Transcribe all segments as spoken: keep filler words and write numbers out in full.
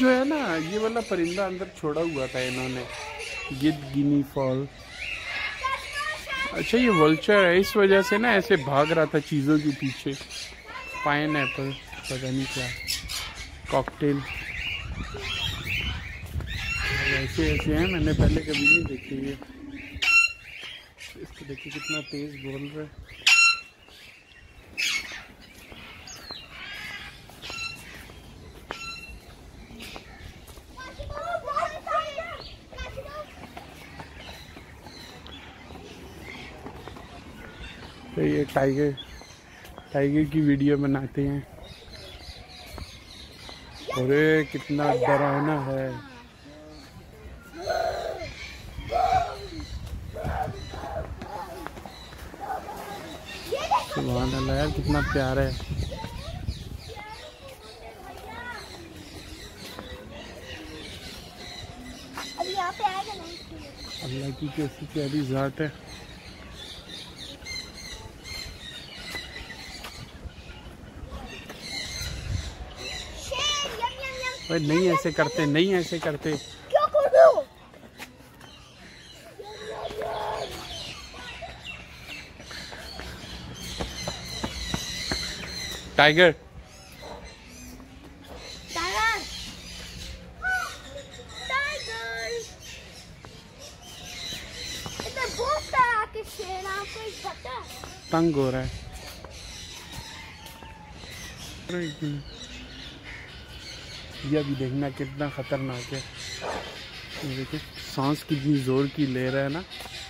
जो है ना, ये वाला परिंदा अंदर छोड़ा हुआ था इन्होंने, गिद्ध गिनी फॉल। अच्छा, ये वल्चर है, इस वजह से ना ऐसे भाग रहा था चीज़ों के पीछे। पाइन एप्पल, पता नहीं क्या, कॉकटेल, ऐसे ऐसे हैं, मैंने पहले कभी नहीं देखे ये। इसको देखिए कितना तेज बोल रहा है। तो ये टाइगर टाइगर की वीडियो बनाते हैं। अरे कितना डरावना है। सुभान अल्लाह यार, कितना प्यारा है। अल्लाह की कैसी प्यारी जात है। नहीं ऐसे करते, नहीं ऐसे करते। क्या कर रहे हो? टाइगर टाइगर टाइगर इधर बहुत तरह के शेर, आपको पता है? तंग हो रहा है। ये अभी देखना कितना खतरनाक है। देखिए सांस कितनी जोर की ले रहा है ना।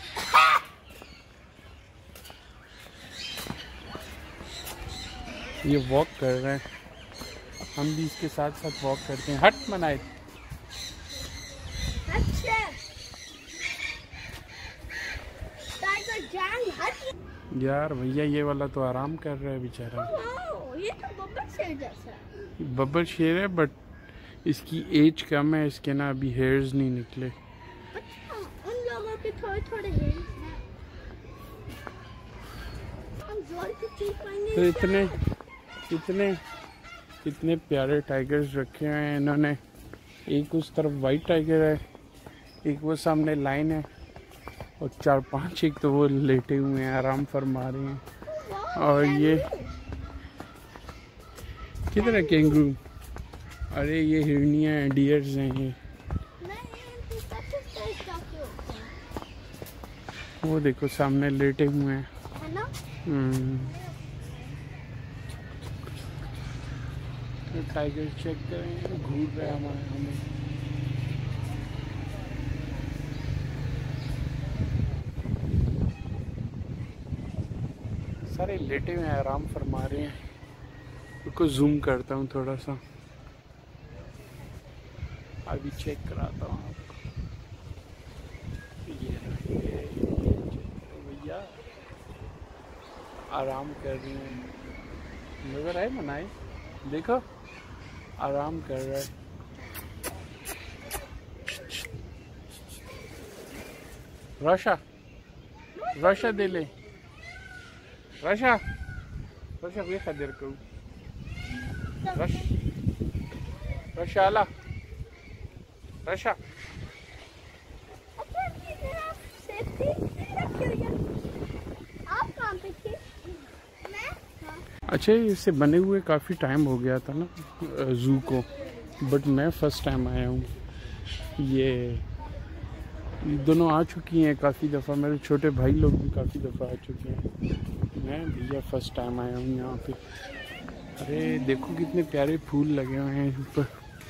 ये वॉक कर रहे हैं, हम भी इसके साथ साथ वॉक करते हैं। हट मनाए। अच्छा टाइगर जैंग हट। यार भैया ये वाला तो आराम कर रहा है बेचारा। ये तो बब्बर शेर जैसा है। बब्बर शेर है, बट इसकी एज कम है, इसके ना अभी हेयर्स नहीं निकले। अच्छा, उन लोगों के थोड़े थोड़े हेयर्स हैं। हम जोर की चीज पाएंगे। तो इतने इतने इतने प्यारे टाइगर्स रखे हुए हैं इन्होंने। एक उस तरफ वाइट टाइगर है, एक वो सामने लाइन है, और चार पांच एक तो वो लेटे हुए हैं, आराम फरमा रहे हैं। और ये किधर है कैंगरू? अरे ये हिरनियाँ हैं, डियर्स हैं ये। वो देखो सामने लेटे हुए हैं। है ना? तो टाइगर चेक करें, घूर रहे हैं हमारे हमें। सारे लेटे हुए हैं, आराम फरमा रहे हैं। उसको जूम करता हूँ थोड़ा सा, अभी चेक कराता हूँ आपको। ये ये भैया आराम कर रही हैं, नजर आए मनाए, देखो आराम कर रहा है। रशा रशा दे ले, रशा रशा वे खदर को रश रशाला रशा। अच्छा, इससे बने हुए काफ़ी टाइम हो गया था ना ज़ू को, बट मैं फ़र्स्ट टाइम आया हूँ। ये दोनों आ चुकी हैं काफ़ी दफ़ा, मेरे छोटे भाई लोग भी काफ़ी दफ़ा आ चुके हैं। मैं भैया फ़र्स्ट टाइम आया हूँ यहाँ पे। अरे देखो कितने प्यारे फूल लगे हुए हैं ऊपर।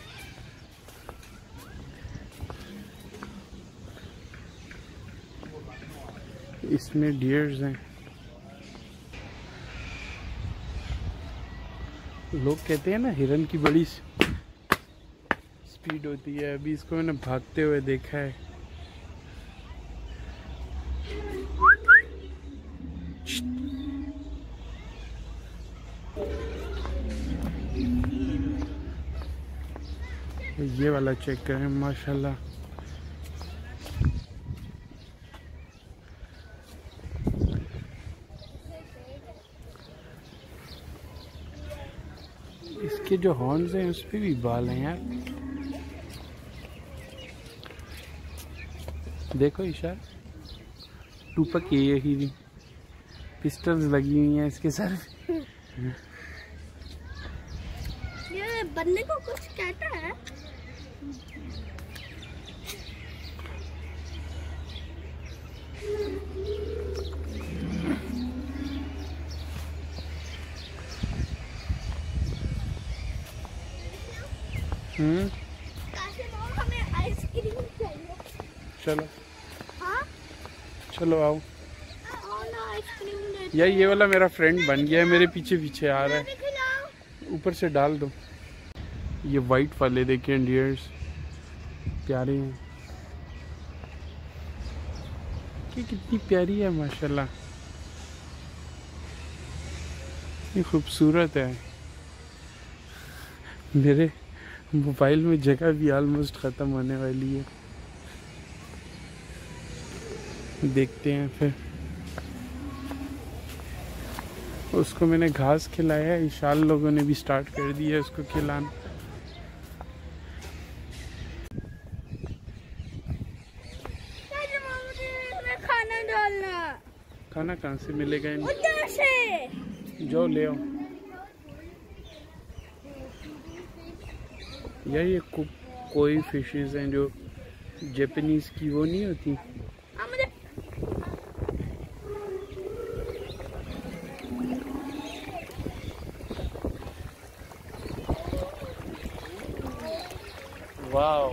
इसमें डियर्स हैं। लोग कहते हैं ना हिरन की बड़ी स्पीड होती है, अभी इसको मैंने भागते हुए देखा है। ये वाला चेक करें, माशाल्लाह। इसके जो हॉर्न्स हैं उस पे भी बाल हैं यार। देखो इशार टूपक ये ही पिस्टल्स लगी हुई हैं इसके सर। ये बनने को कुछ कहता है। हम्म हमें आइसक्रीम चाहिए। चलो हाँ चलो आओ। आइसक्रीम यार ये वाला मेरा फ्रेंड बन गया है, मेरे पीछे पीछे आ रहा है। ऊपर से डाल दो। ये वाइट वाले देखिए डियर्स प्यारे हैं। ये कितनी प्यारी है माशाल्लाह, ये खूबसूरत है। मेरे मोबाइल में जगह भी ऑलमोस्ट ख़त्म होने वाली है। देखते हैं फिर। उसको मैंने घास खिलाया है, इशाल लोगों ने भी स्टार्ट कर दिया है उसको खिलाना। खाना डालना। खाना कहाँ से मिलेगा इनको? उधर से जाओ ले आओ। यार ये को, कोई फिशेस हैं जो जापानीज की वो नहीं होती। वाओ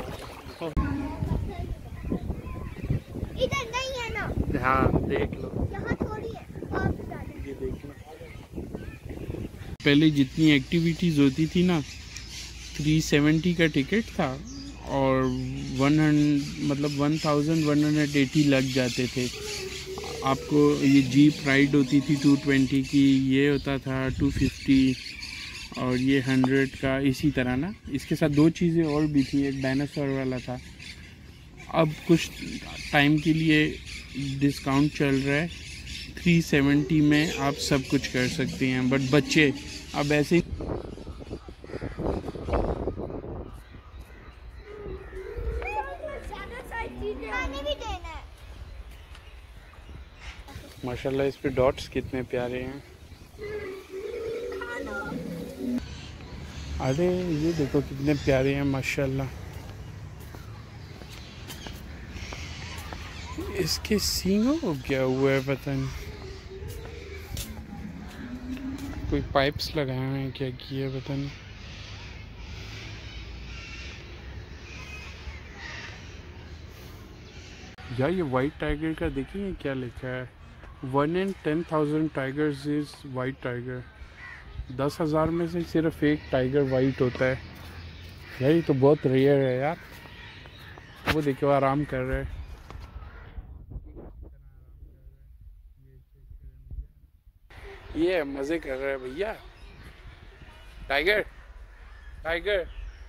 इधर नहीं है ना। हाँ देख लो, यहाँ थोड़ी है। आप ये देख लो। पहले जितनी एक्टिविटीज होती थी ना, थ्री सेवेंटी का टिकट था और वन हंड्रेड मतलब one thousand one hundred eighty लग जाते थे। आपको ये जीप राइड होती थी टू ट्वेंटी की, ये होता था टू फिफ्टी और ये हंड्रेड का इसी तरह ना। इसके साथ दो चीज़ें और भी थी, एक डायनासोर वाला था। अब कुछ टाइम के लिए डिस्काउंट चल रहा है, थ्री सेवेंटी में आप सब कुछ कर सकते हैं। बट बच्चे अब ऐसे माशाल्लाह इस पे डॉट्स कितने प्यारे हैं। अरे ये देखो कितने प्यारे हैं माशाल्लाह। इसके सींगों को क्या हुआ है पता नहीं, कोई पाइप्स लगाए हुए हैं क्या किया पता नहीं। यार ये वाइट टाइगर का देखिए क्या लिखा है, one in ten thousand tigers is white tiger. दस हज़ार में से सिर्फ एक टाइगर वाइट होता है। यार ये तो बहुत रेयर है यार। वो देखो आराम कर रहे हैं। ये मज़े कर रहे हैं भैया। टाइगर टाइगर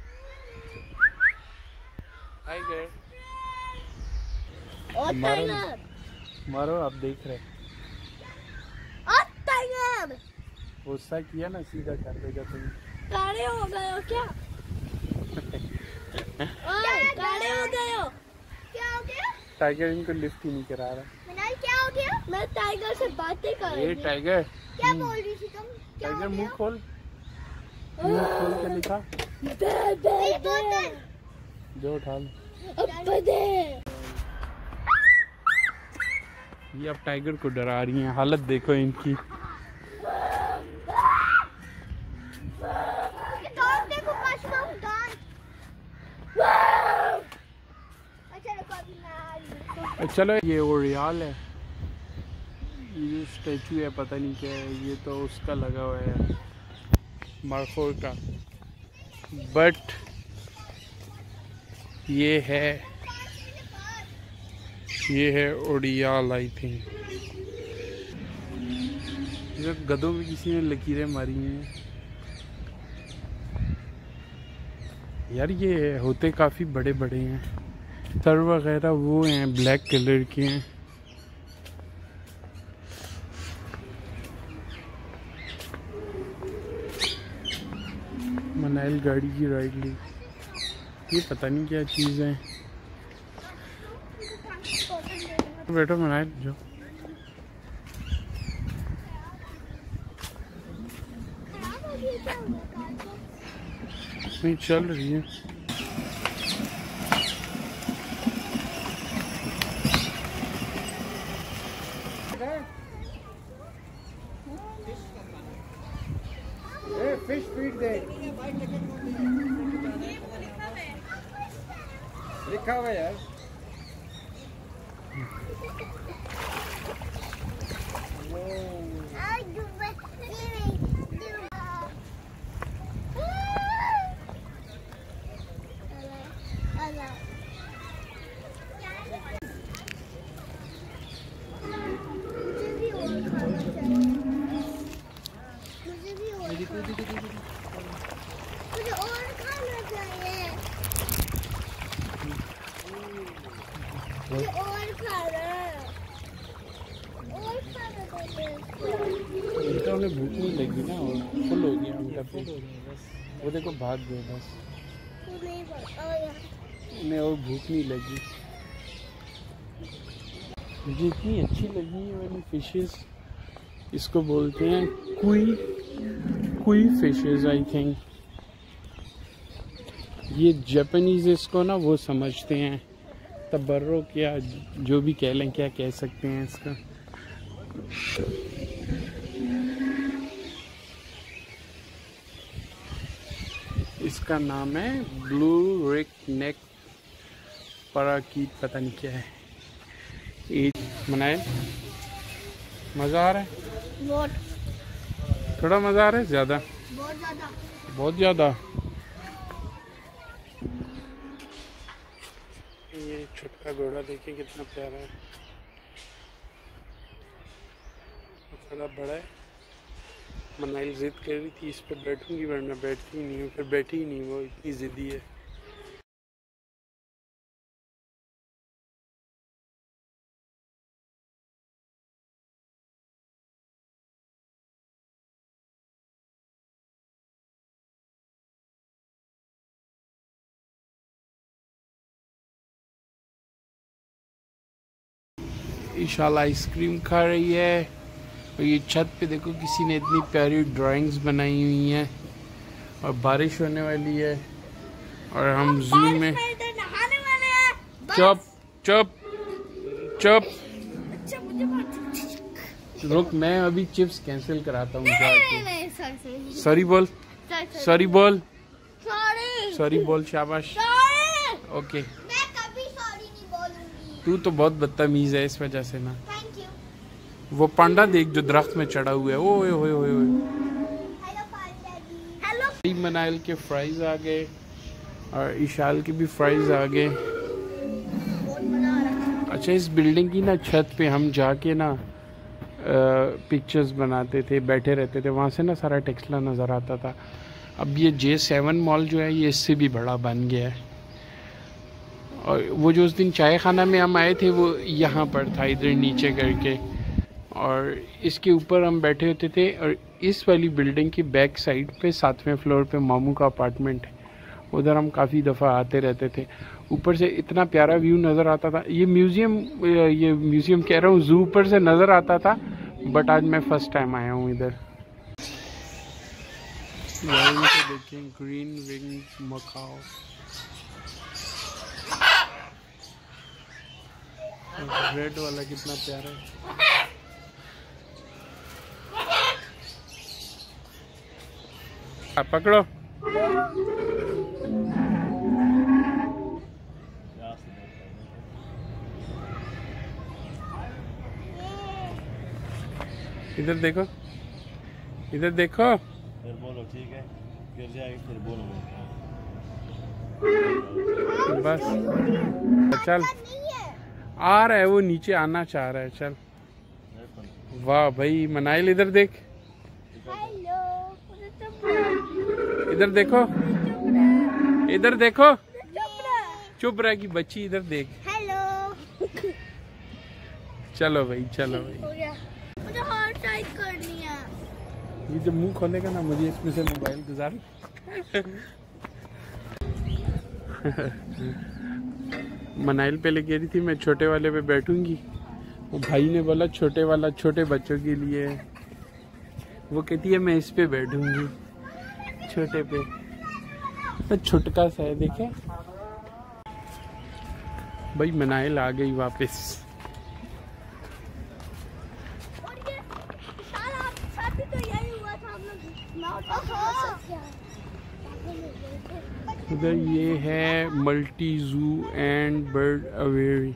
टाइगर मारो मारो, आप देख रहे हैं। टाइगर गुस्सा किया ना सीधा कर देगा तुम। काले हो गए हो क्या? काले हो गए हो क्या? हो गया? टाइगर इनको लिफ्ट ही नहीं करा रहा। मिनाल क्या हो गया? मैं टाइगर से बातें कर रही थी। ये टाइगर क्या बोल रही थी तुम? टाइगर मुंह खोल, मुंह खोल के लिखा दे दे दे जो उठा लो। अब दे। ये अब टाइगर को डरा रही हैं, हालत देखो इनकी। चलो ये ओरियाल है, ये स्टैचू है पता नहीं क्या है, ये तो उसका लगा हुआ है मार्कोर का। बट ये है ये है ओरियाल आई थिंक। ये गधों में किसी ने लकीरें मारी हैं यार। ये होते काफ़ी बड़े बड़े हैं, सर वगैरह वो हैं ब्लैक कलर के हैं। मनाइल गाड़ी की राइड ली, ये पता नहीं क्या चीज़ है। बैठो मनाइल जो नहीं चल रही है। फिश फीड दे लिखा हुआ यार। मुझे और खाना चाहिए, मुझे और खाना और खाना चाहिए। उनका उन्हें भूख नहीं लगी ना, और फुल हो गया उनका पेट। वो देखो भाग गए बस, तू नहीं बोल। और यहाँ उन्हें और भूख नहीं लगी। मुझे इतनी अच्छी लगी ये वाली फिशेस, इसको बोलते हैं koi koi fishes I think. ये जापानीज इसको ना वो समझते हैं, तबर्रो क्या जो भी कह लें, क्या कह सकते हैं इसका। इसका नाम है ब्लू रिक नेक पैराकीट, पता नहीं क्या है। ये मनाए मज़ा आ रहा है, बहुत थोड़ा मज़ा आ रहा है, ज़्यादा बहुत ज़्यादा बहुत ज़्यादा। ये छुटका घोड़ा देखिए कितना प्यारा है, थोड़ा बड़ा है। मनाइल जिद कर रही थी इस पर बैठूंगी, वरना बैठती ही नहीं हूँ, फिर बैठी ही नहीं, वो इतनी ज़िद्दी है। ईशाला आइसक्रीम खा रही है, और ये छत पे देखो किसी ने इतनी प्यारी ड्राइंग्स बनाई हुई हैं, और बारिश होने वाली है, और हम जू में। नहाने वाले हैं। चुप चुप चुप, अच्छा मुझे बहुत रुक, मैं अभी चिप्स कैंसिल कराता हूँ नहीं जाके। नहीं सॉरी सॉरी बोल, सॉरी बोल, सॉरी सॉरी बोल, शाबाश, सॉरी। ओके। मैं कभी सॉरी नहीं बोलूंगी। तू तो बहुत बदतमीज है इस वजह से ना। Thank you. वो पांडा देख जो दरख्त में चढ़ा हुआ है, ओए ओए ओए ओए। हेलो पांडा जी। हेलो। मनाइल के फ्राइज आ गए, और इशाल के भी फ्राइज आ गए। बहुत मजा आ रहा है। अच्छा, इस बिल्डिंग की ना छत पे हम जाके ना पिक्चर्स बनाते थे, बैठे रहते थे, वहाँ से ना सारा टेक्सला नज़र आता था। अब ये जे सेवन मॉल जो है ये इससे भी बड़ा बन गया है, और वो जो उस दिन चाय खाना में हम आए थे वो यहाँ पर था, इधर नीचे करके, और इसके ऊपर हम बैठे होते थे। और इस वाली बिल्डिंग की बैक साइड पे सातवें फ्लोर पे मामू का अपार्टमेंट है, उधर हम काफ़ी दफ़ा आते रहते थे। ऊपर से इतना प्यारा व्यू नज़र आता था। ये म्यूज़ियम ये म्यूज़ियम कह रहा हूँ, जू ऊपर से नज़र आता था, बट आज मैं फर्स्ट टाइम आया हूँ इधर। देखें ग्रीन विंग मकाओ, रेड वाला कितना प्यारा है। आप पकड़ो। इधर देखो, इधर देखो। फिर बोलो ठीक है, गिर जाएगी फिर बोलो। बस चल, आ रहा है वो, नीचे आना चाह रहा है, चल। वाह भाई मनाइल, इधर देख, हेलो। इधर देखो, इधर देखो। चुप रह। चुप रह की बच्ची, इधर देख। हेलो। चलो भाई, चलो भाई। हो गया। मुझे हार्ट टाइप करनी है। ये जब मुंह खोलेगा ना, मुझे इसमें से मोबाइल गुजार। मनाइल पहले कह रही थी मैं छोटे वाले पे बैठूंगी, वो भाई ने बोला छोटे वाला छोटे बच्चों के लिए, वो कहती है मैं इस पे बैठूंगी छोटे पे, तो छुटका सा है। देखे भाई मनाइल आ गई वापस। और ये सारा साथी तो यही हुआ था, हम लोग नाव पर उधर ये है मल्टी जू एंड बर्ड अवेरी।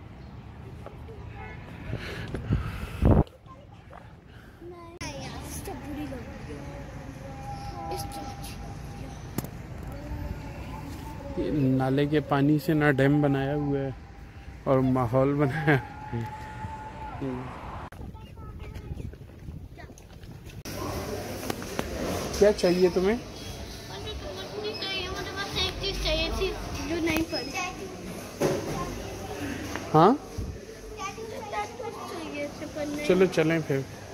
नाले के पानी से ना डैम बनाया हुआ है और माहौल बनाया। क्या चाहिए तुम्हें? मुझे बस एक चीज चाहिए थी जो नहीं पड़ी। हाँ चाहिए थे पर नहीं। चलो चलें फिर।